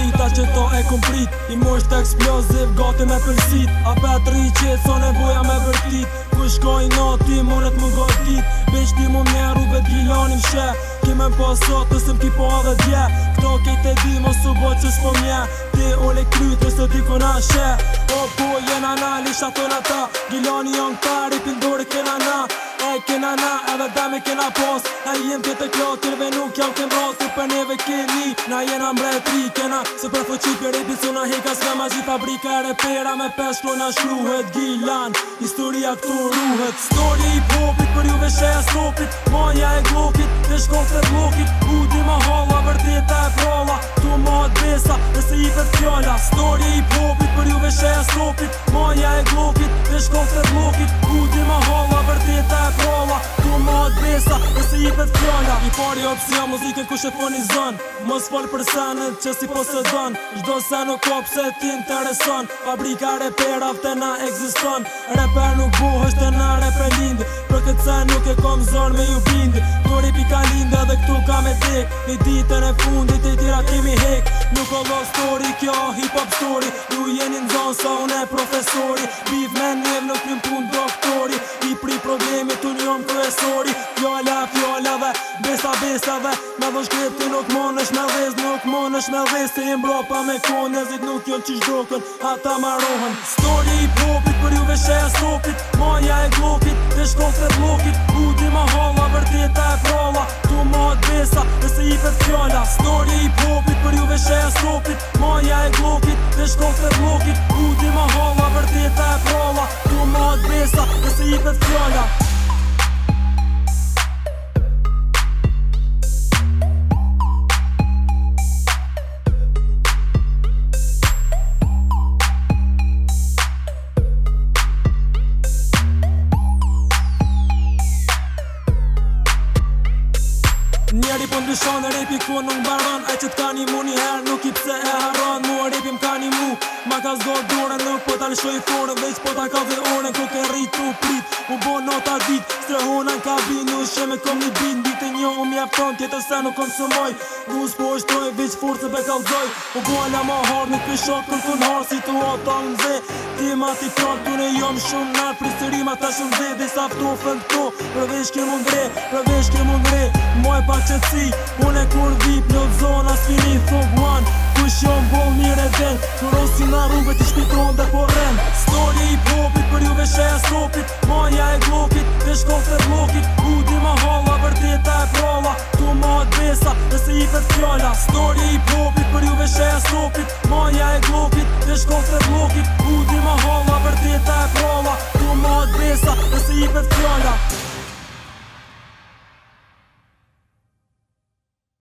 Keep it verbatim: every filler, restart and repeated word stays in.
drita që to e komprit. I mosht eksploziv, gati me përsit. A petri qet, sa nevoja me vërtit. Ku shkoj nati, monet më gotit. Beq ti mu mje rrubet gilani mshe. Kime m'pasat, nëse m'ki po edhe dje. Këto kejt e di, mos u bot që s'po mje. Ti ole kryt, nëse ti kuna she. O po jena na, lisha thona ta. Gilani jon ta, ripin dore kena na. E kena na, edhe dame kena pas. E jem tjetë e klakirve nuk jam kem ras. Tu për neve keni, na jena mbretri kena. Se për fuqi për ripin suna heka s'ka ma gjitha fabrika e repera. Me pesh klona shkruhet Gilan, historia këtu ruhet. Story i popit, për juve sheja stopit. Maja e glokit, të shkofte blokit. Budi ma halla, vërteta e pralla. Tu ma të besa, nëse i për fjalla. Story i popit, për juve sheja stopit. Maja e glokit, të shkofte blokit. Budi ma halla, vërteta e pralla. Tu ma të besa, nëse i për fjalla. I pari opsion, muzikën ku shefoni zën. Mos fol për senet që si po se dën. Gjdo sen nuk ko pse t'intereson. Fabrika repera vte na egziston. Reper nuk bohësht e na repe lind. Për këtë sen nuk e kom zon me ju bind. Tori pika lind edhe këtu ka me tek. Një ditën e fundit e tira kemi hek. Nuk o lo story, kjo hip hop story. Ju jeni në zonë sa une profesori. Biv me nev nuk një pun doktori. I pri problemi tu njëm kryesori. Fjalla fjallave, besa besave. Me dho shkripti nuk monësh me dhez. Nuk monësh me dhez. Se jem bropa me kone, nezit nuk jon qish dokën. Ata marohen. Story i popit, për juve sheja stopit. Maja e glokit, të shkofte blokit. Budi ma halla, vërteta e pralla. Tu ma të besa, nëse i për fjalla. Story i popit, për juve sheja stopit. Maja e glokit, të shkofte blokit. Budi ma halla, vërteta e pralla. Tu ma të besa, nëse i për fjalla. Njeri po ndryshon e repi ku nuk baron. Aj që t'ka një mu një her nuk i pse e haron. Mu e repi m'ka një mu, ma ka zgor dore. Nuk po t'a lëshoj forën, veç po t'a ka dhe orën. Ku ke rrit u prit, u bo nota dit. Strehona n'kabin, u sheme kom një bit. Dite një u mjafton, tjetër se nuk konsumoj. Gus po ështoj, veç forë be kalzoj. U bo ala ma har, nuk pishok kër kun har. Situata unë ze, ti ma ti kron. Tune jom shumë nar, prisërima ta shumë ze. Dhe sa ftofën këto, përveç ke mundre, përveç ke mundre. Moj pa qëtësi, une kur vip një zona s'fini thug one. Kush jom bol mire den, kur osi na rrugët i shpitron dhe po ren. Story i popit, për juve sheja stopit. Maja e glokit, të shkofte blokit. Budi ma halla, vërteta e pralla. Tu ma të besa, nëse i për fjalla. Story i popit, për juve sheja stopit. Maja e glokit, të shkofte blokit. Budi ma halla, vërteta e pralla. Tu ma të besa, nëse i për